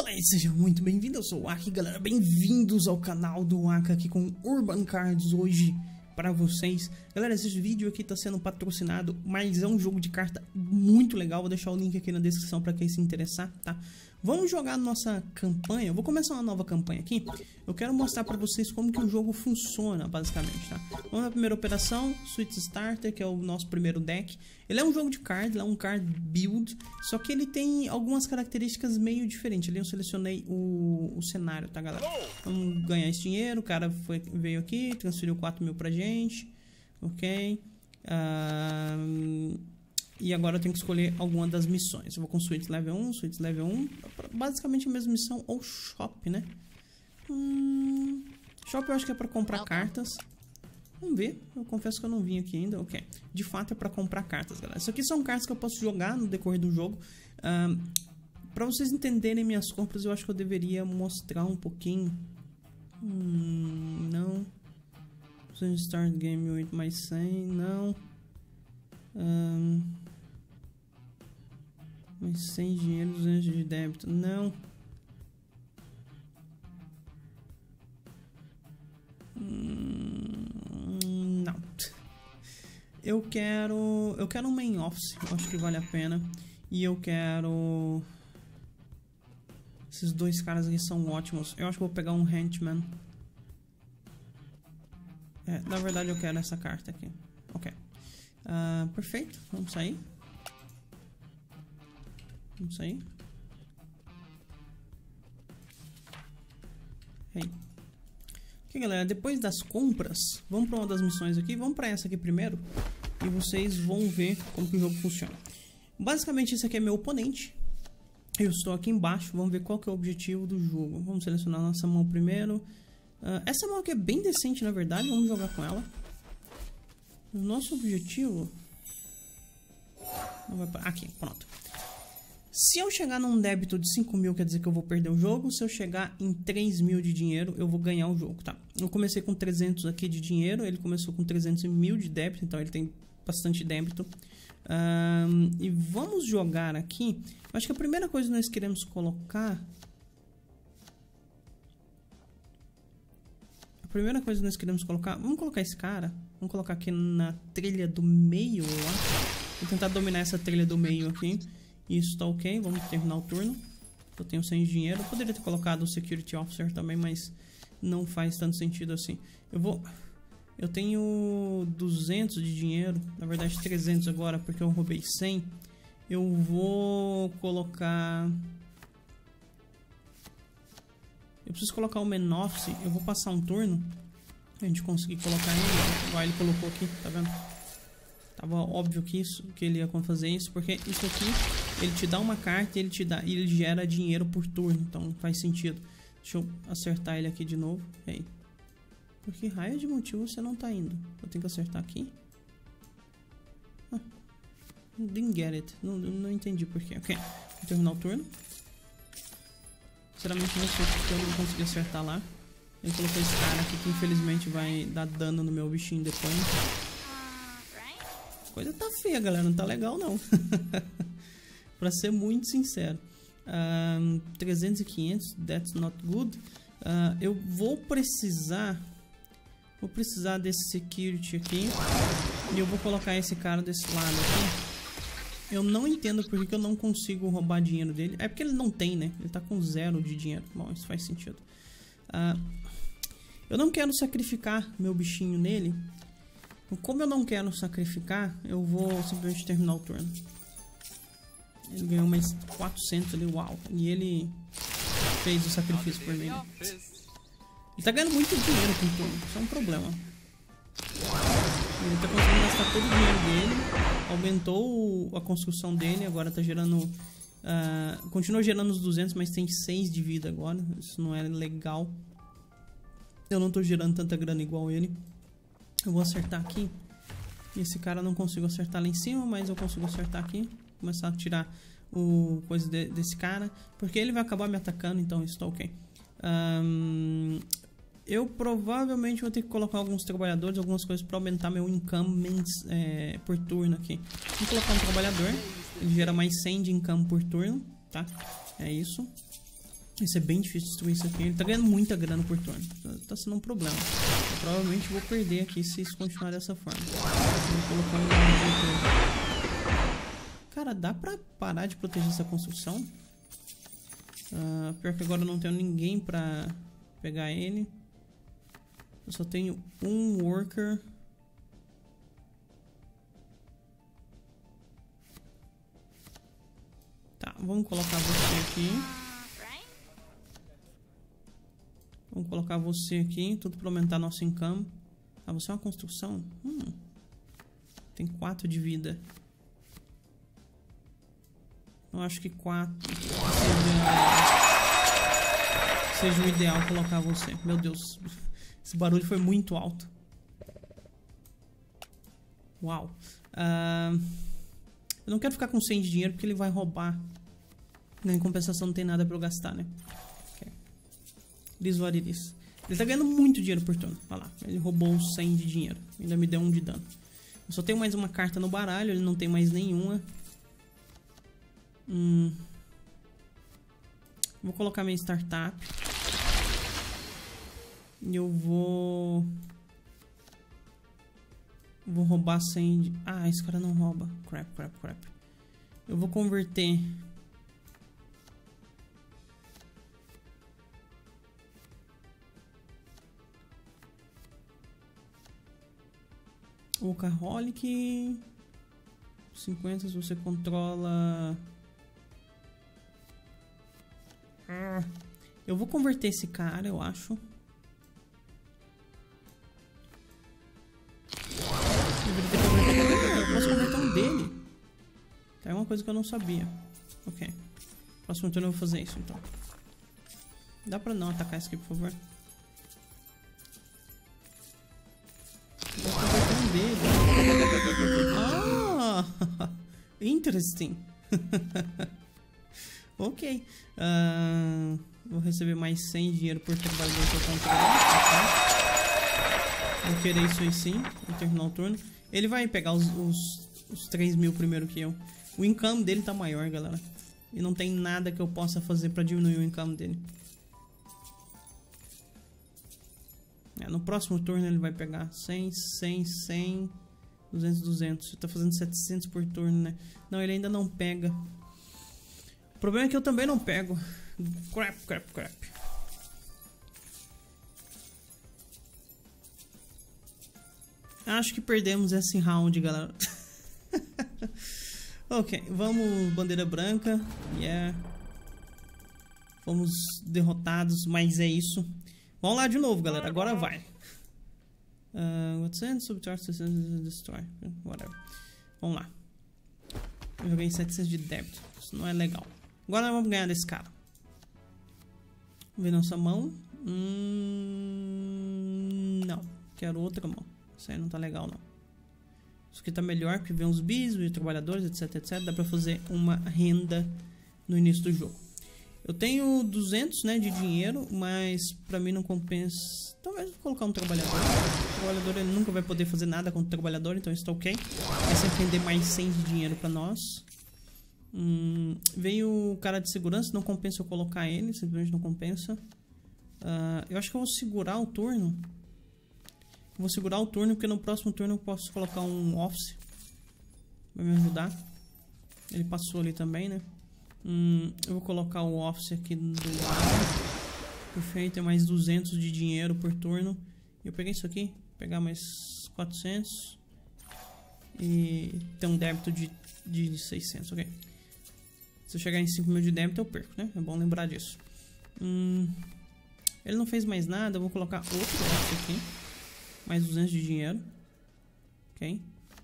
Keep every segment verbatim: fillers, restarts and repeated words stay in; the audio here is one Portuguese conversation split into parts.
Fala aí, seja muito bem-vindo, eu sou o Aki, galera, bem-vindos ao canal do Aka aqui com Urban Cards hoje pra vocês. Galera, esse vídeo aqui tá sendo patrocinado, mas é um jogo de carta muito legal, vou deixar o link aqui na descrição pra quem se interessar, tá? Vamos jogar nossa campanha, eu vou começar uma nova campanha aqui, eu quero mostrar pra vocês como que o jogo funciona, basicamente, tá? Vamos na primeira operação, Switch Starter, que é o nosso primeiro deck. Ele é um jogo de cards, ele é um card build, só que ele tem algumas características meio diferentes. Ali eu selecionei o, o cenário, tá, galera? Vamos ganhar esse dinheiro, o cara foi, veio aqui, transferiu quatro mil pra gente, ok? Uh, e agora eu tenho que escolher alguma das missões. Eu vou com Switch Level um, Switch Level um, basicamente a mesma missão, ou Shop, né? Hum, shop eu acho que é pra comprar cartas. Vamos ver, eu confesso que eu não vim aqui ainda, ok. De fato é pra comprar cartas, galera. Isso aqui são cartas que eu posso jogar no decorrer do jogo. um, Pra vocês entenderem minhas compras, eu acho que eu deveria mostrar um pouquinho. Hum, não. Start game with mais cem, não. um, Mais cem dinheiro, duzentos de débito, não. Hum, não. Eu quero, eu quero um main office, eu acho que vale a pena. E eu quero esses dois caras aqui são ótimos. Eu acho que vou pegar um henchman. É, na verdade eu quero essa carta aqui. Ok. Uh, perfeito, vamos sair. Vamos sair. Hey. Ok, galera, depois das compras, vamos para uma das missões aqui. Vamos para essa aqui primeiro e vocês vão ver como que o jogo funciona. Basicamente esse aqui é meu oponente. Eu estou aqui embaixo, vamos ver qual que é o objetivo do jogo. Vamos selecionar nossa mão primeiro. uh, Essa mão aqui é bem decente, na verdade. Vamos jogar com ela. O nosso objetivo não vai pra... Aqui, pronto. Se eu chegar num débito de cinco mil, quer dizer que eu vou perder o jogo. Se eu chegar em três mil de dinheiro, eu vou ganhar o jogo, tá? Eu comecei com trezentos aqui de dinheiro, ele começou com trezentos mil de débito, então ele tem bastante débito. Um, e vamos jogar aqui. Eu acho que a primeira coisa que nós queremos colocar... A primeira coisa que nós queremos colocar... Vamos colocar esse cara. Vamos colocar aqui na trilha do meio, eu acho. Vou tentar dominar essa trilha do meio aqui. Isso tá ok, vamos terminar o turno. Eu tenho cem de dinheiro. Eu poderia ter colocado o Security Officer também, mas não faz tanto sentido assim. Eu vou... Eu tenho duzentos de dinheiro, na verdade trezentos agora, porque eu roubei cem. Eu vou colocar... Eu preciso colocar o main office. Eu vou passar um turno a gente conseguir colocar ele. Igual ele colocou aqui, tá vendo? Tava óbvio que, isso, que ele ia fazer isso, porque isso aqui, ele te dá uma carta e ele te dá, e ele gera dinheiro por turno, então faz sentido. Deixa eu acertar ele aqui de novo. E aí? Por que raio de motivo você não tá indo? Eu tenho que acertar aqui? Ah, didn't get it. Não, não entendi porquê. Ok, vou terminar o turno. Sinceramente não sei porque eu não consegui acertar lá. Ele colocou esse cara aqui que infelizmente vai dar dano no meu bichinho depois. Coisa tá feia, galera, não tá legal não. Pra ser muito sincero. um, trezentos e quinhentos, that's not good. uh, Eu vou precisar Vou precisar desse security aqui. E eu vou colocar esse cara desse lado aqui. Eu não entendo por que eu não consigo roubar dinheiro dele. É porque ele não tem, né? Ele tá com zero de dinheiro. Bom, isso faz sentido. uh, Eu não quero sacrificar meu bichinho nele. Como eu não quero sacrificar, eu vou simplesmente terminar o turno. Ele ganhou mais quatrocentos ali, uau. E ele fez o sacrifício por mim. Ele tá ganhando muito dinheiro com o turno, isso é um problema. Ele tá conseguindo gastar todo o dinheiro dele. Aumentou a construção dele, agora tá gerando... Uh, continua gerando os duzentos, mas tem seis de vida agora. Isso não é legal. Eu não tô gerando tanta grana igual ele. Eu vou acertar aqui. Esse cara não consigo acertar lá em cima, mas eu consigo acertar aqui. Começar a tirar o coisa de, desse cara, porque ele vai acabar me atacando, então isso tá ok. Um, eu provavelmente vou ter que colocar alguns trabalhadores, algumas coisas para aumentar meu income é, por turno aqui. Vou colocar um trabalhador, ele gera mais cem de income por turno, tá? É isso. Vai ser bem difícil destruir isso aqui. Ele tá ganhando muita grana por turno. Tá sendo um problema. Eu provavelmente vou perder aqui se isso continuar dessa forma. Vou colocar um... Cara, dá pra parar de proteger essa construção? Uh, pior que agora eu não tenho ninguém pra pegar ele. Eu só tenho um worker. Tá, vamos colocar você aqui. Vamos colocar você aqui, tudo para aumentar nosso income. Ah, você é uma construção? Hum. Tem quatro de vida. Eu acho que quatro seja, seja o ideal colocar você. Meu Deus, esse barulho foi muito alto. Uau. Uh, eu não quero ficar com cem de dinheiro porque ele vai roubar. Em compensação não tem nada para eu gastar, né? This what it is. Ele tá ganhando muito dinheiro por turno. Olha lá, ele roubou cem de dinheiro. Ainda me deu um de dano. Eu só tenho mais uma carta no baralho, ele não tem mais nenhuma. Hum. Vou colocar minha startup. E eu vou... Vou roubar cem de... Ah, esse cara não rouba. Crap, crap, crap. Eu vou converter... Workaholic cinquenta se você controla. Ah, eu vou converter esse cara, eu acho. Eu posso converter um dele. É uma coisa que eu não sabia. Ok. Próximo turno eu vou fazer isso então. Dá pra não atacar isso aqui, por favor? Dele. Ah, interesting. Ok. Uh, vou receber mais cem dinheiro por trabalho que eu controlo. Vou querer isso aí sim. Vou terminar o turno. Ele vai pegar os, os, os três mil primeiro que eu. O income dele tá maior, galera. E não tem nada que eu possa fazer pra diminuir o income dele. É, no próximo turno ele vai pegar cem, cem, cem, duzentos, duzentos. Ele tá fazendo setecentos por turno, né? Não, ele ainda não pega. O problema é que eu também não pego. Crap, crap, crap. Acho que perdemos esse round, galera. Ok, vamos bandeira branca. Yeah. Fomos derrotados, mas é isso. Vamos lá de novo, galera. Agora vai. Uh, what's in? Subtract, destroy. Whatever. Vamos lá. Eu joguei setecentos de débito. Isso não é legal. Agora vamos ganhar desse cara. Vamos ver nossa mão. Hum, não. Quero outra mão. Isso aí não tá legal, não. Isso aqui tá melhor, porque vem os bis, os trabalhadores, etc, etc. Dá pra fazer uma renda no início do jogo. Eu tenho duzentos, né, de dinheiro, mas pra mim não compensa. Talvez vou colocar um trabalhador. O trabalhador ele nunca vai poder fazer nada contra o trabalhador, então isso tá ok. Vai sempre render mais cem de dinheiro pra nós. Hum, veio o cara de segurança, não compensa eu colocar ele, simplesmente não compensa. Uh, eu acho que eu vou segurar o turno. Vou segurar o turno, porque no próximo turno eu posso colocar um office. Vai me ajudar. Ele passou ali também, né? Hum, eu vou colocar o office aqui do lado. Perfeito, é mais duzentos de dinheiro por turno. Eu peguei isso aqui, vou pegar mais quatrocentos. E tem um débito de, de seiscentos, ok. Se eu chegar em cinco mil de débito eu perco, né? É bom lembrar disso. Hum, ele não fez mais nada, eu vou colocar outro office aqui. Mais duzentos de dinheiro. Ok.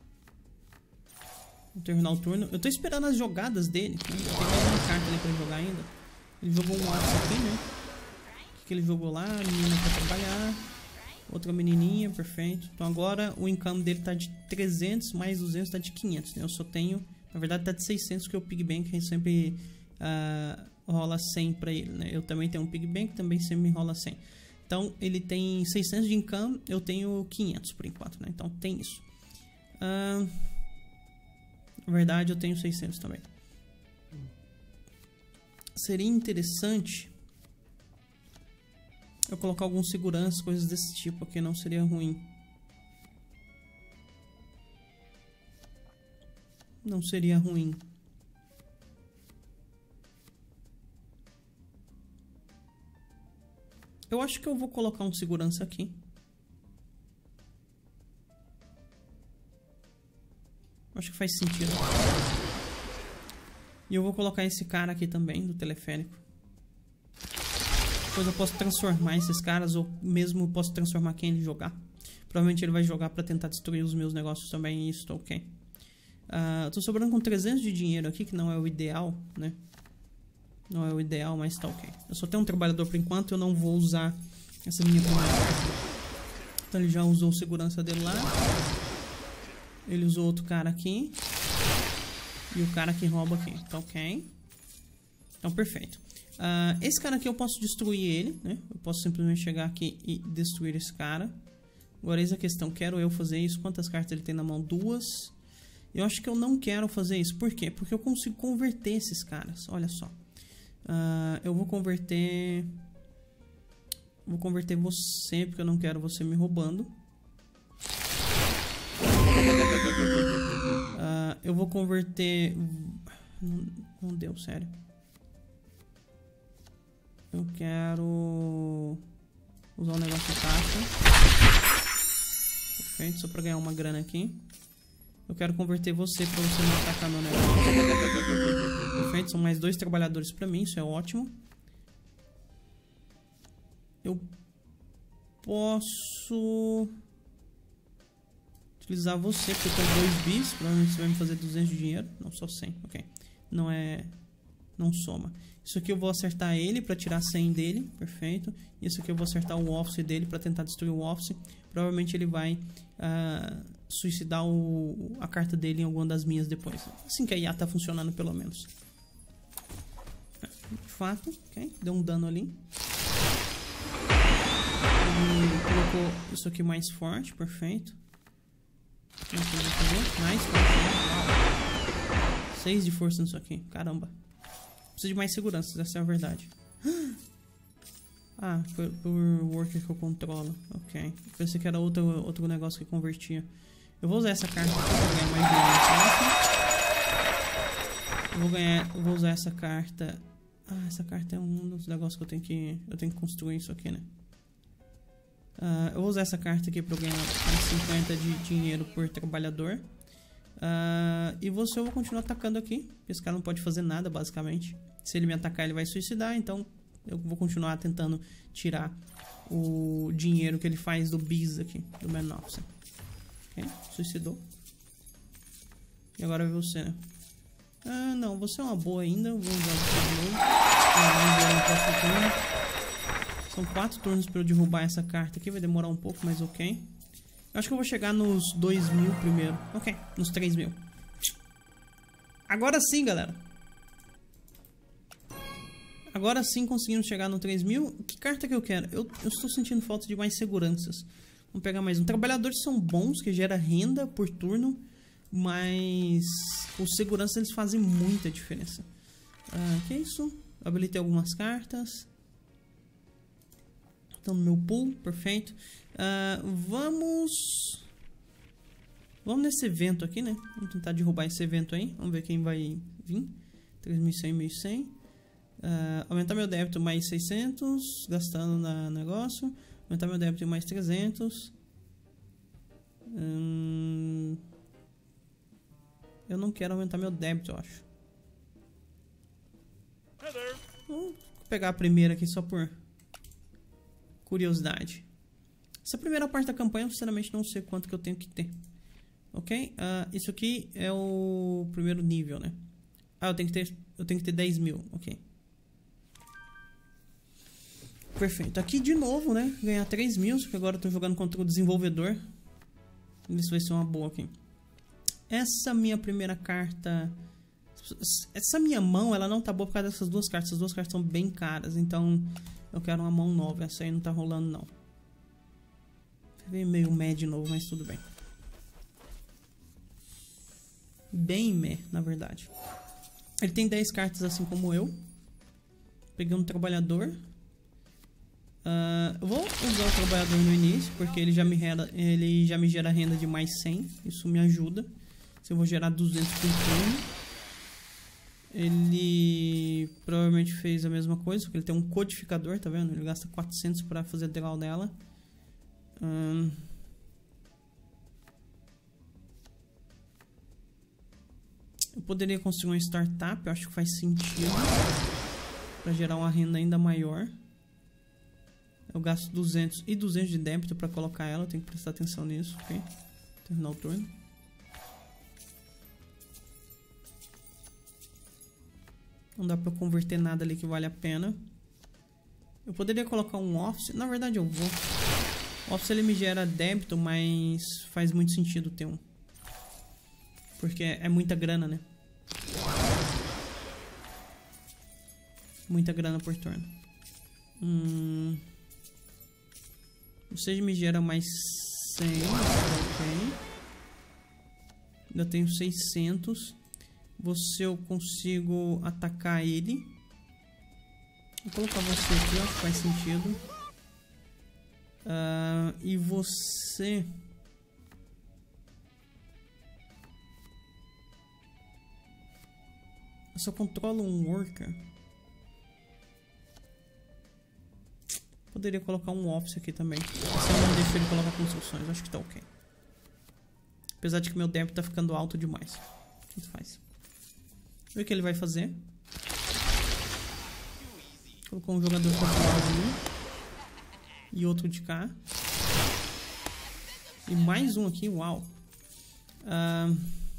Vou terminar o turno. Eu tô esperando as jogadas dele. Né? Tem mais uma carta ali pra jogar ainda. Ele jogou um office aqui, né? O que ele jogou lá? Menina pra trabalhar. Outra menininha, perfeito. Então agora o income dele tá de trezentos, mais duzentos tá de quinhentos, né? Eu só tenho... Na verdade tá de seiscentos, que é o PigBank sempre uh, rola cem pra ele, né? Eu também tenho um PigBank, também sempre rola cem. Então ele tem seiscentos de income, eu tenho quinhentos por enquanto, né? Então tem isso. Uh, na verdade eu tenho seiscentos também. Seria interessante eu colocar alguns seguranças, coisas desse tipo aqui, não seria ruim. Não seria ruim. Eu acho que eu vou colocar um segurança aqui. Acho que faz sentido. E eu vou colocar esse cara aqui também, do teleférico. Depois eu posso transformar esses caras, ou mesmo posso transformar quem ele jogar. Provavelmente ele vai jogar pra tentar destruir os meus negócios também, e isso tá ok. Uh, tô sobrando com trezentos de dinheiro aqui, que não é o ideal, né? Não é o ideal, mas tá ok. Eu só tenho um trabalhador por enquanto, eu não vou usar essa minha primeira. Então ele já usou o segurança dele lá. Ele usou outro cara aqui. E o cara que rouba aqui, tá ok. Então perfeito. Uh, esse cara aqui eu posso destruir ele, né? Eu posso simplesmente chegar aqui e destruir esse cara. Agora eis a questão, quero eu fazer isso? Quantas cartas ele tem na mão? Duas. Eu acho que eu não quero fazer isso. Por quê? Porque eu consigo converter esses caras. Olha só. Uh, eu vou converter... Vou converter você, porque eu não quero você me roubando. Uh, eu vou converter... Não, não deu, sério. Eu quero... usar um negócio de caixa. Perfeito, só pra ganhar uma grana aqui. Eu quero converter você pra você não atacar meu negócio. Perfeito, são mais dois trabalhadores pra mim, isso é ótimo. Eu posso utilizar você, porque eu tenho dois bis. Provavelmente você vai me fazer duzentos de dinheiro. Não, só cem, ok. Não é... não soma. Isso aqui eu vou acertar ele pra tirar cem dele, perfeito. Isso aqui eu vou acertar o office dele pra tentar destruir o office. Provavelmente ele vai... Uh, suicidar o, a carta dele em alguma das minhas depois. Assim que a I A tá funcionando, pelo menos. De fato, ok. Deu um dano ali. Ele colocou isso aqui mais forte, perfeito. Nice, seis de força nisso aqui, caramba. Preciso de mais segurança, essa é a verdade. Ah, por, por worker que eu controlo. Ok. Pensei que era outro, outro negócio que convertia. Eu vou usar essa carta aqui pra ganhar mais dinheiro. Eu vou ganhar. Eu vou usar essa carta. Ah, essa carta é um dos negócios que eu tenho que. Eu tenho que construir isso aqui, né? Uh, eu vou usar essa carta aqui pra eu ganhar mais cinquenta de dinheiro por trabalhador. Uh, e você eu vou continuar atacando aqui. Esse cara não pode fazer nada, basicamente. Se ele me atacar, ele vai suicidar. Então eu vou continuar tentando tirar o dinheiro que ele faz do bis aqui, do Menopsa. Ok, suicidou. E agora é você, né? Ah, não, você é uma boa ainda. Vou usar você de novo. São quatro turnos para eu derrubar essa carta aqui. Vai demorar um pouco, mas ok. Eu acho que eu vou chegar nos dois mil primeiro. Ok, nos três mil. Agora sim, galera. Agora sim conseguimos chegar no três mil. Que carta que eu quero? Eu, eu estou sentindo falta de mais seguranças. Vamos pegar mais um. Trabalhadores são bons, que gera renda por turno. Mas os seguranças eles fazem muita diferença. Ah, que é isso? Habilitei algumas cartas. Estão no meu pool, perfeito. Uh, vamos... Vamos nesse evento aqui, né? Vamos tentar derrubar esse evento aí. Vamos ver quem vai vir. três mil e cem, mil e cem. Uh, aumentar meu débito mais seiscentos. Gastando na negócio. Aumentar meu débito mais trezentos. Hum... Eu não quero aumentar meu débito, eu acho. Vou pegar a primeira aqui só por... curiosidade. Essa primeira parte da campanha, eu sinceramente não sei quanto que eu tenho que ter. Ok? Uh, isso aqui é o primeiro nível, né? Ah, eu tenho que ter, eu tenho que ter dez mil. Ok. Perfeito. Aqui de novo, né? Ganhar três mil, porque agora eu tô jogando contra o desenvolvedor. Isso vai ser uma boa aqui. Essa minha primeira carta... Essa minha mão, ela não tá boa por causa dessas duas cartas. Essas duas cartas são bem caras, então... Eu quero uma mão nova, essa aí não tá rolando não. Veio meio meh de novo, mas tudo bem. Bem meh, na verdade. Ele tem dez cartas assim como eu. Peguei um trabalhador. Uh, eu vou usar o trabalhador no início, porque ele já me gera, ele já me gera renda de mais cem. Isso me ajuda. Se eu vou gerar duzentos por turno. Ele provavelmente fez a mesma coisa, porque ele tem um codificador, tá vendo? Ele gasta quatrocentos para fazer draw nela. Um... Eu poderia construir uma startup, eu acho que faz sentido. Para gerar uma renda ainda maior. Eu gasto duzentos e duzentos de débito para colocar ela. Eu tenho que prestar atenção nisso, ok? Terminar o turno. Não dá para converter nada ali que vale a pena. Eu poderia colocar um office. Na verdade eu vou. O office ele me gera débito, mas faz muito sentido ter um. Porque é muita grana, né? Muita grana por turno. Hum... Você me gera mais cem, ok. Ainda tenho seiscentos. Você eu consigo atacar ele. Vou colocar você aqui, ó, que faz sentido. Uh, e você... Eu só controlo um worker. Poderia colocar um office aqui também. Se eu não deixo ele colocar construções, acho que tá ok. Apesar de que meu débito tá ficando alto demais. O que faz? Ver o que ele vai fazer. Colocou um jogador popularzinho. E outro de cá. E mais um aqui, uau. Uh...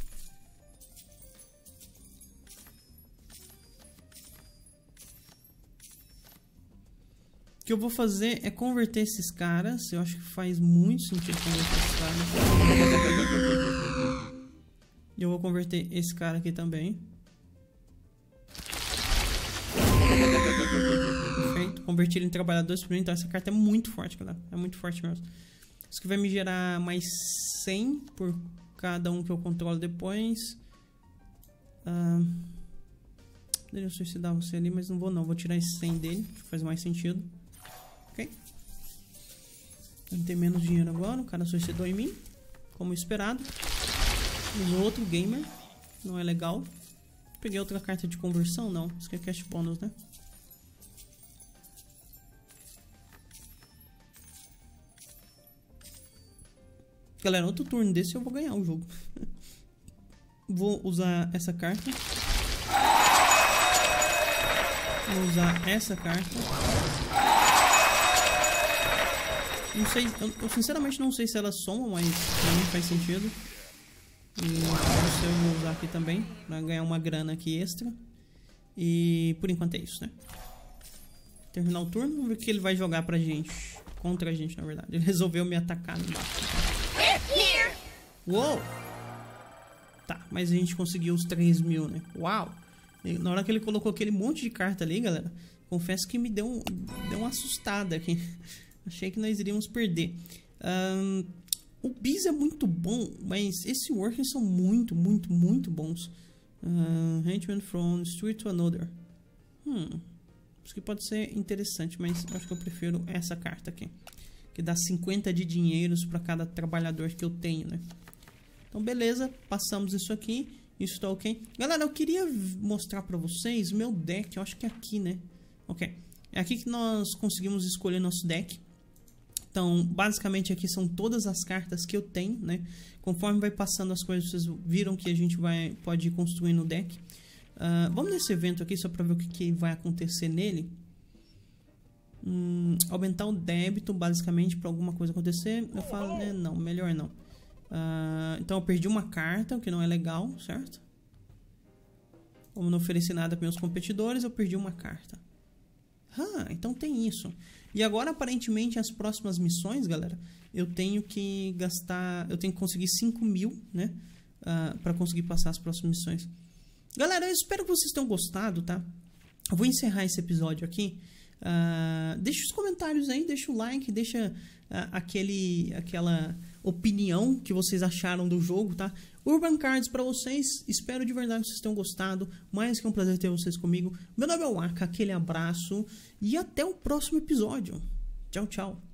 O que eu vou fazer é converter esses caras. Eu acho que faz muito sentido converter esses caras. E eu vou converter esse cara aqui também. Perfeito. Converti ele em trabalhadores primeiro. Então essa carta é muito forte, galera. É muito forte mesmo. Isso aqui vai me gerar mais cem por cada um que eu controlo depois. Ah, poderia suicidar você ali, mas não vou não. Vou tirar esse cem dele. Acho que faz mais sentido. Ok. Ele tem menos dinheiro agora. O cara suicidou em mim, como esperado. Usou outro gamer. Não é legal. Peguei outra carta de conversão? Não. Isso aqui é cash bônus, né? Galera, outro turno desse eu vou ganhar o jogo. Vou usar essa carta. Vou usar essa carta. Não sei, eu, eu sinceramente não sei se elas somam, mas pra mim faz sentido. E isso eu vou usar aqui também, pra ganhar uma grana aqui extra. E por enquanto é isso, né? Terminar o turno, vamos ver o que ele vai jogar pra gente. Contra a gente, na verdade. Ele resolveu me atacar no barco. Uou! Tá, mas a gente conseguiu os três mil, né? Uau! E na hora que ele colocou aquele monte de carta ali, galera, confesso que me deu, um, deu uma assustada aqui. Achei que nós iríamos perder. Um, o Biz é muito bom, mas esses workers são muito, muito, muito bons. Uh, Henchman from Street to Another. Hum, isso que pode ser interessante, mas acho que eu prefiro essa carta aqui. Que dá cinquenta de dinheiros para cada trabalhador que eu tenho, né? Então, beleza. Passamos isso aqui. Isso tá ok. Galera, eu queria mostrar para vocês meu deck. Eu acho que é aqui, né? Ok. É aqui que nós conseguimos escolher nosso deck. Então, basicamente aqui são todas as cartas que eu tenho, né? Conforme vai passando as coisas, vocês viram que a gente vai, pode ir construindo o deck. Uh, vamos nesse evento aqui só para ver o que, que vai acontecer nele. Hum, aumentar o débito, basicamente, para alguma coisa acontecer. Eu falo, né? Não, melhor não. Uh, então eu perdi uma carta, o que não é legal, certo? Como não ofereci nada para meus competidores, eu perdi uma carta. Ah, então tem isso. E agora, aparentemente, as próximas missões, galera, eu tenho que gastar... Eu tenho que conseguir cinco mil, né? Uh, para conseguir passar as próximas missões. Galera, eu espero que vocês tenham gostado, tá? Eu vou encerrar esse episódio aqui. Uh, deixa os comentários aí, deixa o like, deixa uh, aquele, aquela opinião que vocês acharam do jogo, tá? Urban Cards pra vocês, espero de verdade que vocês tenham gostado, mais que é um prazer ter vocês comigo. Meu nome é o Aka, aquele abraço e até o próximo episódio. Tchau, tchau.